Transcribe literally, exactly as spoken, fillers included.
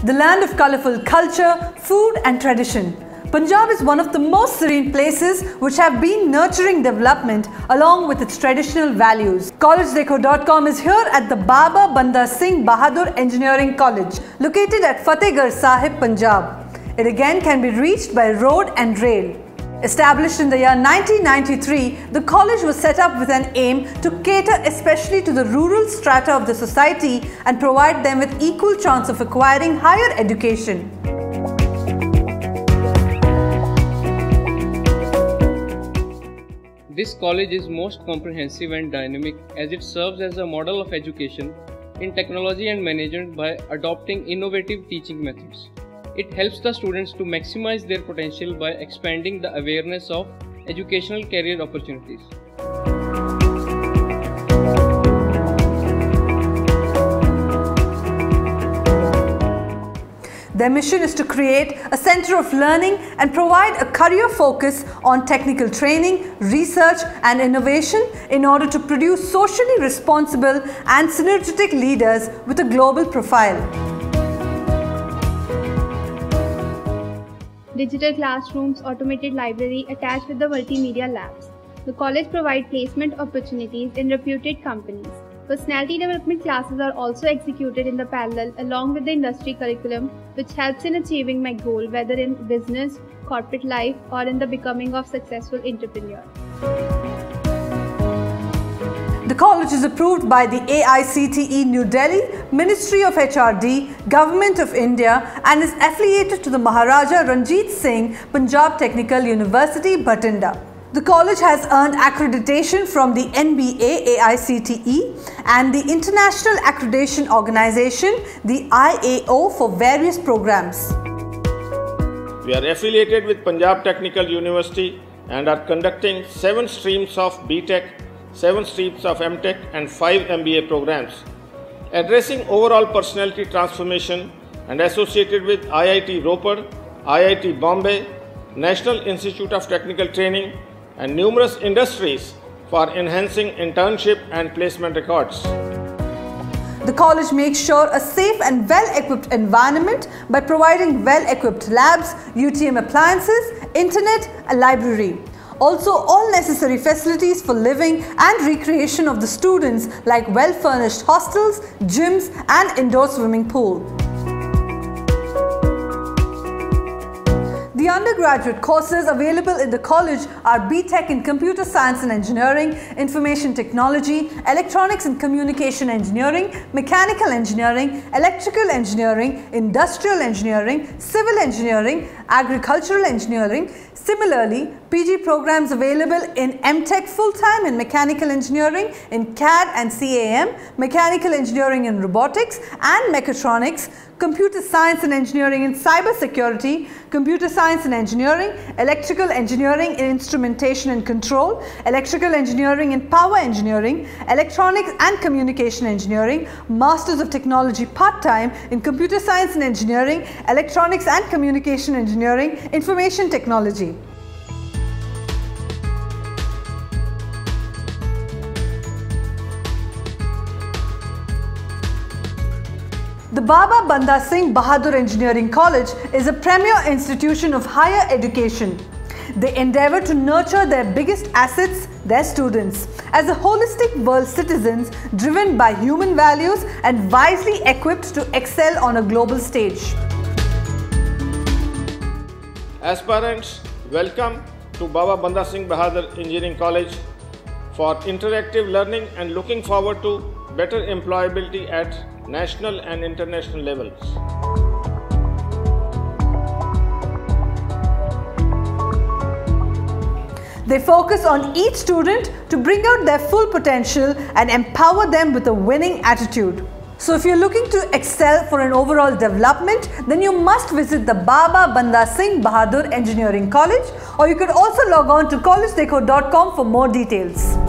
the land of colourful culture, food and tradition. Punjab is one of the most serene places which have been nurturing development along with its traditional values. college dekho dot com is here at the Baba Banda Singh Bahadur Engineering College, located at Fatehgarh Sahib, Punjab. It again can be reached by road and rail. Established in the year nineteen ninety-three, the college was set up with an aim to cater especially to the rural strata of the society and provide them with equal chance of acquiring higher education. This college is most comprehensive and dynamic as it serves as a model of education in technology and management by adopting innovative teaching methods. It helps the students to maximize their potential by expanding the awareness of educational career opportunities. Their mission is to create a center of learning and provide a career focus on technical training, research and innovation in order to produce socially responsible and synergetic leaders with a global profile. Digital classrooms, automated library attached with the multimedia labs. The college provides placement opportunities in reputed companies. Personality development classes are also executed in the parallel along with the industry curriculum, which helps in achieving my goal whether in business, corporate life or in the becoming of successful entrepreneur. The college is approved by the A I C T E New Delhi, Ministry of H R D, Government of India and is affiliated to the Maharaja Ranjit Singh Punjab Technical University, Bathinda. The college has earned accreditation from the N B A A I C T E and the International Accreditation Organization, the I A O, for various programs. We are affiliated with Punjab Technical University and are conducting seven streams of B.Tech, seven streams of M.Tech and five M B A programs, addressing overall personality transformation and associated with I I T Ropar, I I T Bombay, National Institute of Technical Training and numerous industries for enhancing internship and placement records. The college makes sure a safe and well-equipped environment by providing well-equipped labs, U T M appliances, internet, a library. Also, all necessary facilities for living and recreation of the students like well-furnished hostels, gyms and indoor swimming pool. The undergraduate courses available in the college are B.Tech in Computer Science and Engineering, Information Technology, Electronics and Communication Engineering, Mechanical Engineering, Electrical Engineering, Industrial Engineering, Civil Engineering, Agricultural Engineering. Similarly, P G programs available in M.Tech full-time in Mechanical Engineering, in C A D and C A M, Mechanical Engineering in Robotics and Mechatronics, Computer Science and Engineering in Cyber Security, Computer Science and Engineering, Electrical Engineering in Instrumentation and Control, Electrical Engineering in Power Engineering, Electronics and Communication Engineering, Masters of Technology part-time in Computer Science and Engineering, Electronics and Communication Engineering, Information Technology. The Baba Banda Singh Bahadur Engineering College is a premier institution of higher education. They endeavour to nurture their biggest assets, their students, as a holistic world citizens driven by human values and wisely equipped to excel on a global stage. Aspirants, welcome to Baba Banda Singh Bahadur Engineering College for interactive learning and looking forward to better employability at national and international levels. They focus on each student to bring out their full potential and empower them with a winning attitude. So if you're looking to excel for an overall development, then you must visit the Baba Banda Singh Bahadur Engineering College, or you could also log on to college dekho dot com for more details.